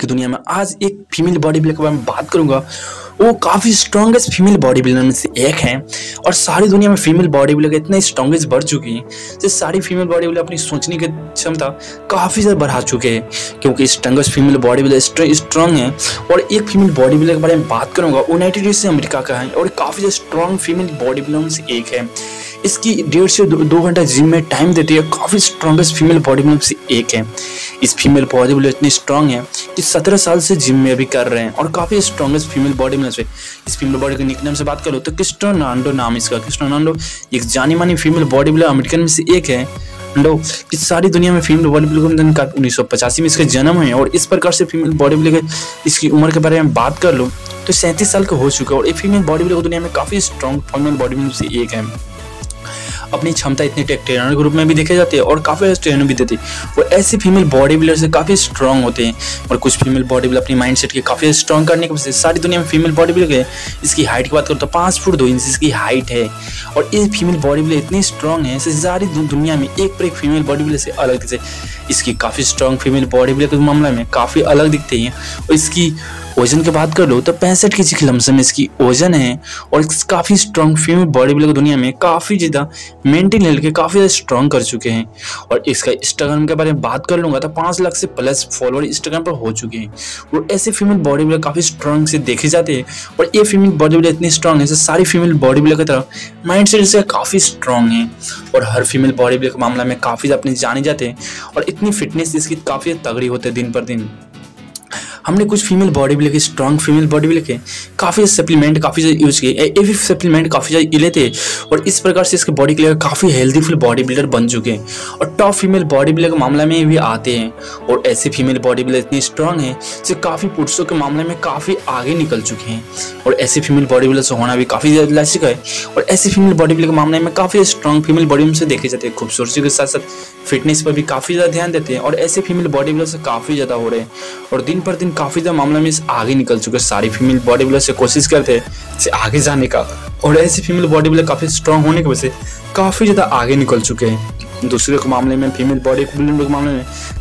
दुनिया में आज एक फीमेल बॉडी बिल्डर के बारे में बात करूंगा। वो काफ़ी स्ट्रॉन्गेस्ट फीमेल बॉडी बिल्डर में से एक हैं और सारी दुनिया में फीमेल बॉडी बिल्डर इतने स्ट्रॉन्गेस्ट बढ़ चुकी हैं कि सारी फीमेल बॉडी बिल्डर अपनी सोचने की क्षमता काफ़ी ज़्यादा बढ़ा चुके हैं, क्योंकि strongest female body builder strong है। और एक फीमेल बॉडी बिल्डर के बारे में बात करूंगा, यूनाइटेड स्टेट्स अमेरिका का है और काफ़ी ज़्यादा स्ट्रॉन्ग फीमेल बॉडी बिल्डर में से एक है। इसकी 1.5 से 2 घंटा जिम में टाइम देती है, काफ़ी स्ट्रॉन्गेस्ट फीमेल बॉडी बिल्डर से एक है। इस फीमेल बॉडी बिल्डर इतनी स्ट्रॉन्ग है कि 17 साल से जिम में भी कर रहे हैं और काफ़ी स्ट्रॉन्गेस्ट फीमेल बॉडी बिल्डर से। इस फीमेल बॉडी के निकनेम से बात करो तो क्रिस्टियानो रोनाल्डो नाम इसका। क्रिस्टियानो रोनाल्डो एक जानी मानी फीमेल बॉडी बिल्डर अमेरिकन में से एक है। कि सारी दुनिया में फीमेल बॉडी बिल्डर का 1985 में इसका जन्म है और इस प्रकार से फीमेल बॉडी बिल्डर इसकी उम्र के बारे में बात कर लो तो 37 साल का हो चुका है और एक फीमेल बॉडी बिल्डर दुनिया में काफ़ी स्ट्रॉन्ग फीमेल बॉडी बिल्डर से एक है। अपनी क्षमता इतनी ट्रेनर ग्रुप में भी देखे जाते हैं और काफ़ी ट्रेनर भी देते हैं और ऐसे फीमेल बॉडी बिल्डर से काफ़ी स्ट्रॉन्ग होते हैं। और कुछ फीमेल बॉडी बिल्डर अपनी माइंडसेट के काफ़ी स्ट्रॉन्ग करने की वजह से सारी दुनिया में फीमेल बॉडी बिल्डर है। इसकी हाइट की बात करो तो 5 फुट 2 इंच इसकी हाइट है और ये फीमेल बॉडी बिल्डर इतनी स्ट्रॉन्ग है कि सारी दुनिया में एक पर एक फीमेल बॉडी बिल्डर से अलग दिखते हैं। इसकी काफ़ी स्ट्रॉन्ग फीमेल बॉडी बिल्डर के मामले में काफ़ी अलग दिखते हैं। और इसकी वजन की बात कर लो तो 65 केजी के लमसम में इसकी वजन है और काफ़ी स्ट्रॉन्ग फीमेल बॉडी बिल्डर दुनिया में काफ़ी ज़्यादा मेंटेन लेवल के काफ़ी ज़्यादा स्ट्रॉन्ग कर चुके हैं। और इसका इंस्टाग्राम के बारे में बात कर लूँगा तो 5 लाख से प्लस फॉलोअर इंस्टाग्राम पर हो चुके हैं और ऐसे फीमेल बॉडी बिल्डर काफ़ी स्ट्रॉन्ग से देखे जाते हैं। और ये फीमेल बॉडी बिल्डर इतनी स्ट्रॉन्ग है जैसे सारी फीमेल बॉडी बिल्डर की तरफ माइंड सेट से काफ़ी स्ट्रॉन्ग है और हर फीमेल बॉडी बिल्डर के मामला में काफ़ी अपने जाने जाते हैं और इतनी फिटनेस इसकी काफ़ी तगड़ी होती है दिन पर दिन। हमने कुछ फीमेल बॉडी बिल्डर की स्ट्रॉन्ग फीमेल बॉडी बिल्डर के काफ़ी सप्लीमेंट काफ़ी ज़्यादा यूज़ किए, ये भी सप्लीमेंट काफ़ी ज़्यादा लेते हैं और इस प्रकार से इसके बॉडी के लिए काफ़ी हेल्दीफुल बॉडी बिल्डर बन चुके हैं और टॉप फीमेल बॉडी बिल्डर के मामले में भी आते हैं। और ऐसे फीमेल बॉडी बिल्डर इतनी स्ट्रॉन्ग है जो काफ़ी पुरुषों के मामले में काफ़ी आगे निकल चुके हैं और ऐसे फीमेल बॉडी बिल्डर से होना भी काफ़ी ज़्यादा लाजिक है। और ऐसे फीमेल बॉडी बिल्डर के मामले में काफ़ी स्ट्रॉन्ग फीमेल बॉडी से देखे जाते हैं, खूबसूरती के साथ साथ फिटनेस पर भी काफ़ी ज़्यादा ध्यान देते हैं और ऐसे फीमेल बॉडी बिल्डर से काफ़ी ज़्यादा हो रहे हैं और दिन पर दिन काफ़ी ज़्यादा मामला में आगे निकल चुके। सारी फीमेल बॉडी बिल्डर से कोशिश करते हैं से आगे जाने का और ऐसे फीमेल बॉडी बिल्डर काफ़ी स्ट्रॉन्ग होने की वजह से काफ़ी ज़्यादा आगे निकल चुके हैं। दूसरे के मामले में फीमेल बॉडी बिल्डर के मामले में